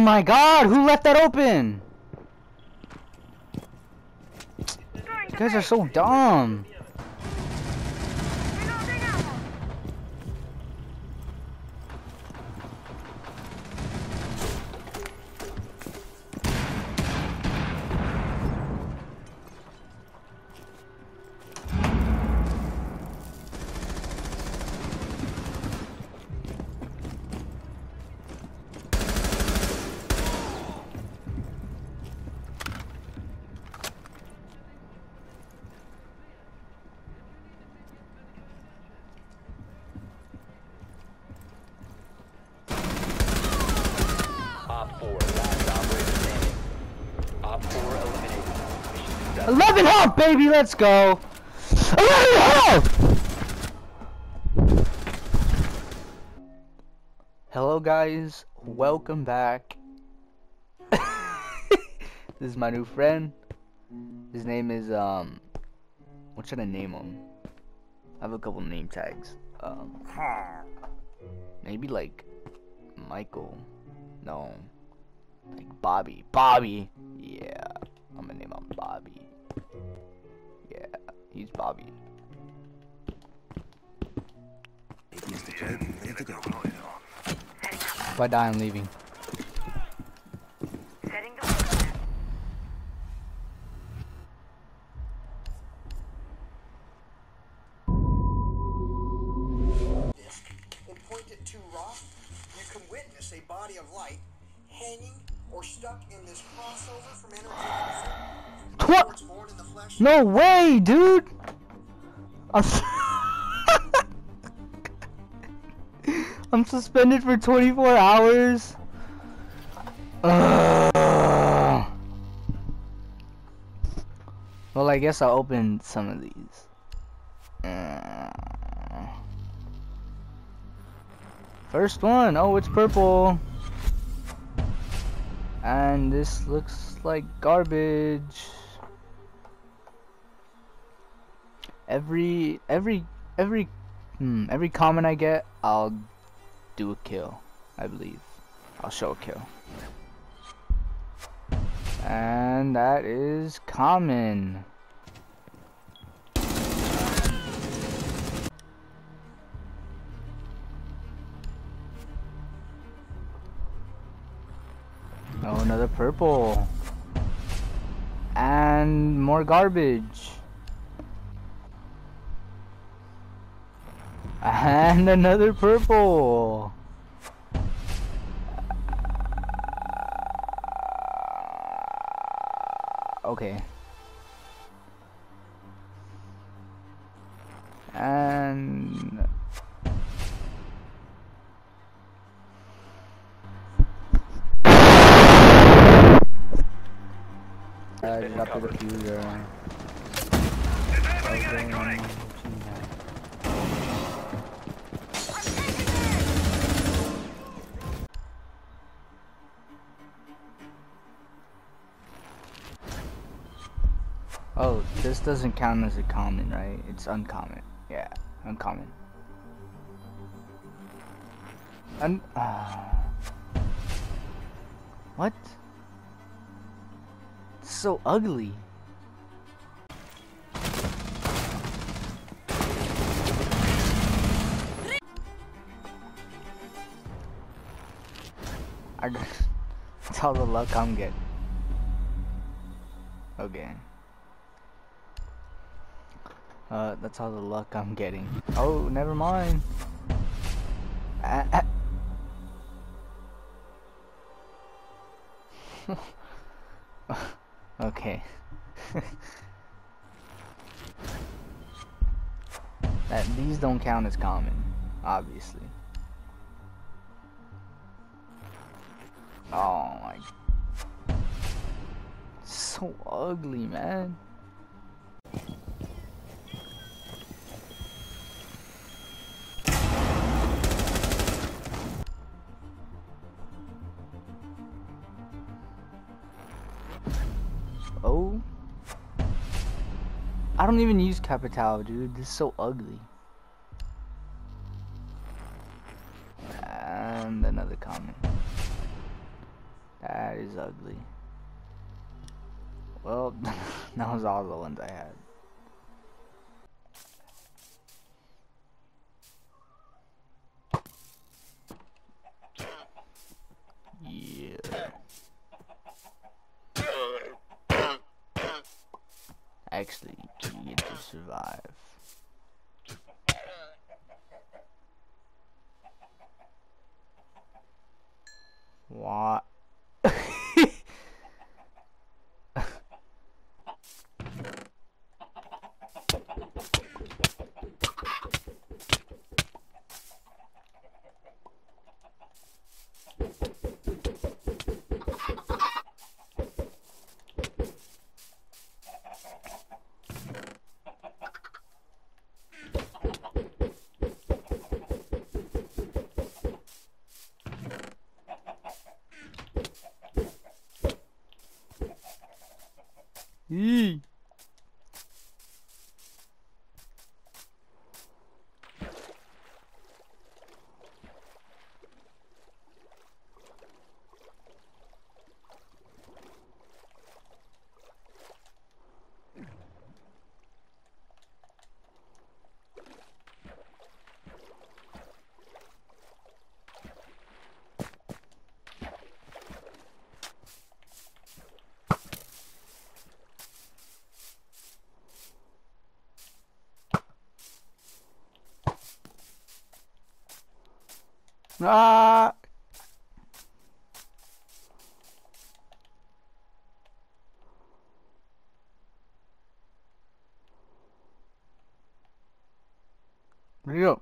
my god, who left that open? You guys are so dumb. Op 4, last operator standing. Op 4 eliminated. Mission successful. 11 health, baby, let's go. 11 health! Hello guys, welcome back. This is my new friend. His name is what should I name him? I have a couple name tags. Maybe like Michael. No. Like Bobby. Bobby! Yeah. I'm gonna name him Bobby. Yeah, he's Bobby. If I die, I'm leaving. And point it to Rock, you can witness a body of light hanging or stuck in this crossover from energy. Born in the flesh. No way, dude! I'm suspended for 24 hours. Well, I guess I'll open some of these. First one. Oh, it's purple. And this looks like garbage. Every comment I get, I'll do a kill. I believe I'll show a kill. And that is common. Oh, another purple. And more garbage. And another purple. Okay. And up to the fuser. Oh, this doesn't count as a common, right? It's uncommon. Yeah, uncommon. What? It's so ugly. That's all the luck I'm getting. Okay. That's all the luck I'm getting. Oh, never mind. Okay. These don't count as common, obviously. Oh my. So ugly, man. Oh, I don't even use Capital, dude. This is so ugly. And another comment. That is ugly. Well, that was all the ones I had. Yeah. Actually, you get to survive. What? Yee. Ah! Where'd you go?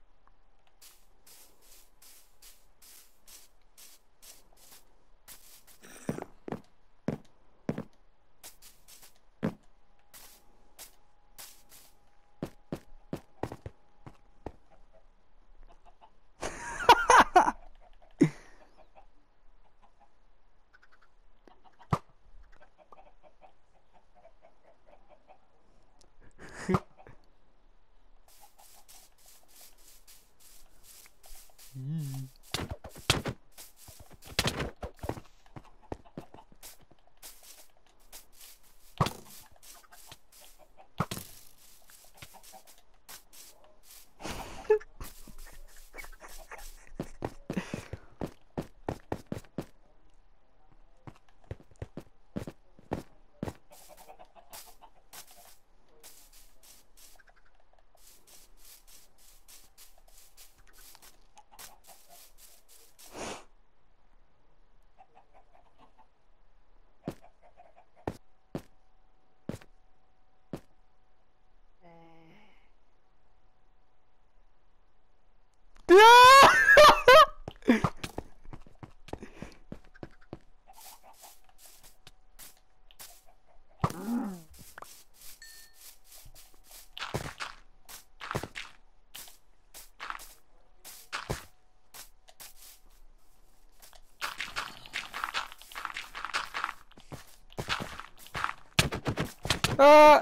Ah!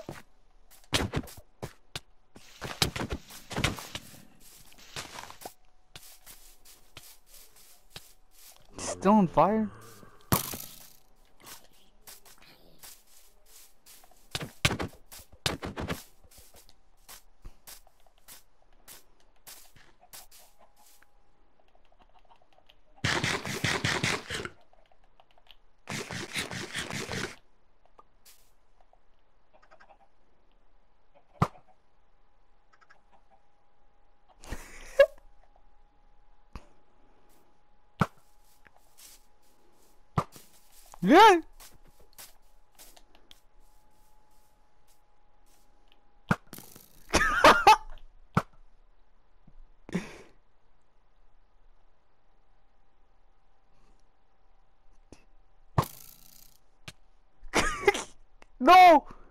Still on fire? Yeah! No!